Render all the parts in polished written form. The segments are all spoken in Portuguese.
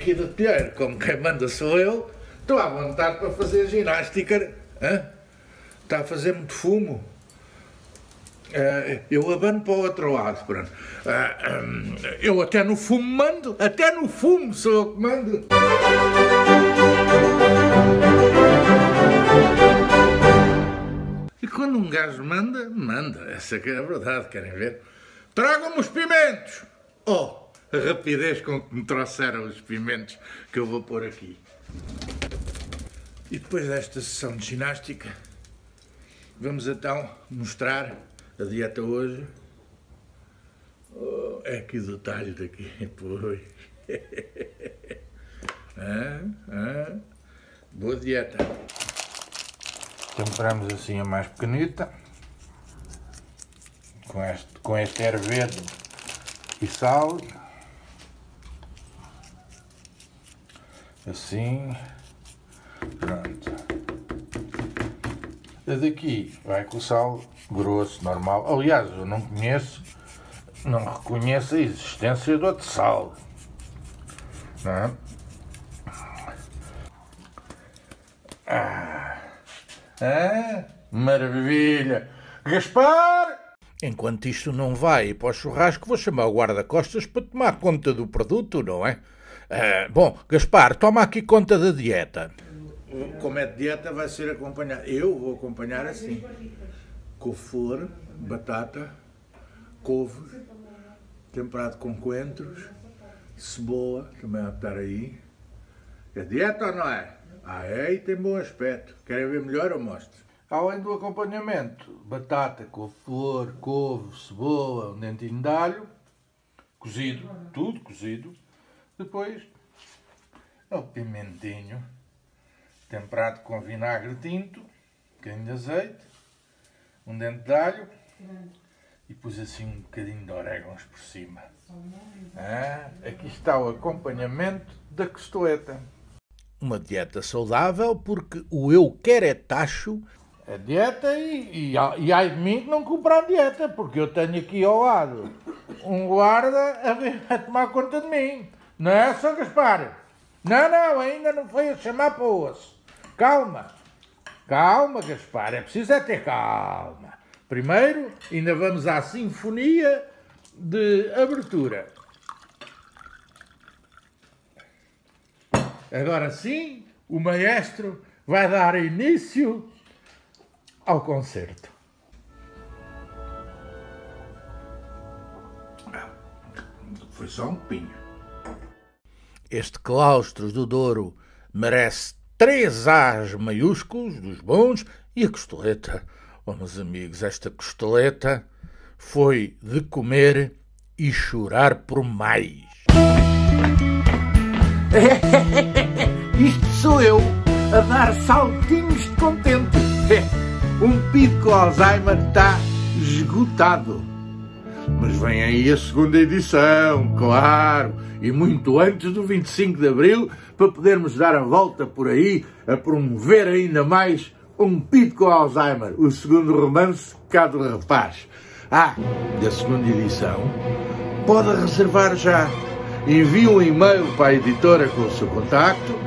aqui do telheiro, como quem manda sou eu, estou à vontade para fazer ginástica. Hã? Está a fazer muito fumo. Eu abano para o outro lado, pronto. Eu até no fumo mando, até no fumo sou eu que mando. E quando um gajo manda, manda. Essa que é a verdade, querem ver? Tragam-me os pimentos! Oh, a rapidez com que me trouxeram os pimentos que eu vou pôr aqui. E depois desta sessão de ginástica, vamos então mostrar a dieta hoje. Oh, é que detalhe daqui, pois. Boa dieta. Temperamos assim a mais pequenita, com este hervete e sal, assim, pronto. A daqui vai com o sal grosso, normal. Aliás, eu não reconheço a existência de outro sal, não é? Maravilha! Gaspar! Enquanto isto não vai para o churrasco, vou chamar o guarda-costas para tomar conta do produto, não é? Bom, Gaspar, toma aqui conta da dieta. Como é de dieta, vai ser acompanhado. Eu vou acompanhar assim: couve-flor, batata, couve, temperado com coentros, cebola, também vai estar aí. É dieta ou não é? É, e tem bom aspecto. Querem ver melhor ou mostro? Além do acompanhamento, batata, couve-flor, couve, cebola, um dentinho de alho, cozido, tudo cozido. Depois, o pimentinho, temperado com vinagre tinto, um bocadinho de azeite, um dente de alho e pus assim um bocadinho de orégãos por cima. Aqui está o acompanhamento da costeleta. Uma dieta saudável, porque o eu quero é tacho. É dieta e ai de mim que não comprar dieta, porque eu tenho aqui ao lado um guarda a tomar conta de mim. Não é, Sr. Gaspar? Não, ainda não foi a chamar para o osso. Calma, Gaspar, é preciso é ter calma. Primeiro, ainda vamos à sinfonia de abertura. Agora sim, o maestro vai dar início ao concerto. Foi só um pinho. Este Claustros do Douro merece 3 As maiúsculos, dos bons, e a costeleta, meus amigos, esta costeleta foi de comer e chorar por mais. Isto sou eu a dar saltinhos de contente. Um pido com Alzheimer está esgotado. Mas vem aí a segunda edição, claro, e muito antes do 25 de Abril, para podermos dar a volta por aí, a promover ainda mais um pido com Alzheimer, o segundo romance cá do rapaz. Da segunda edição, pode reservar já. Envie um e-mail para a editora com o seu contacto,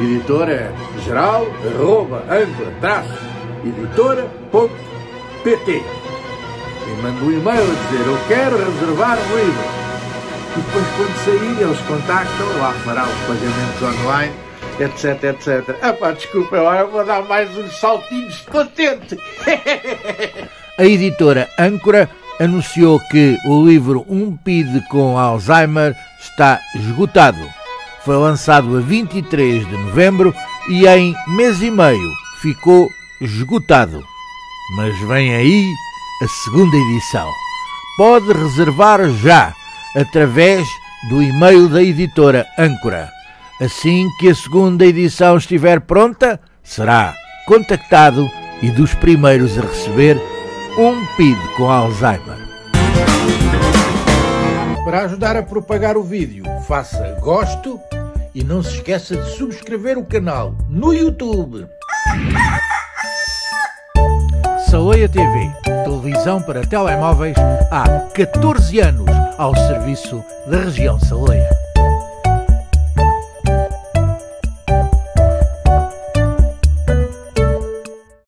editora-editora.pt, e manda um e-mail a dizer: eu quero reservar um livro. E depois, quando sair, eles contactam, lá fará os pagamentos online, etc, etc. Desculpa, eu vou dar mais uns saltinhos de contente. A editora Âncora anunciou que o livro Um PID com Alzheimer está esgotado. Foi lançado a 23 de novembro e em mês e meio ficou esgotado. Mas vem aí a segunda edição. Pode reservar já através do e-mail da editora Âncora. Assim que a segunda edição estiver pronta, será contactado e dos primeiros a receber Um PID com Alzheimer. Para ajudar a propagar o vídeo, faça gosto e não se esqueça de subscrever o canal no YouTube. Saleia TV, televisão para telemóveis há 14 anos ao serviço da região Saleia.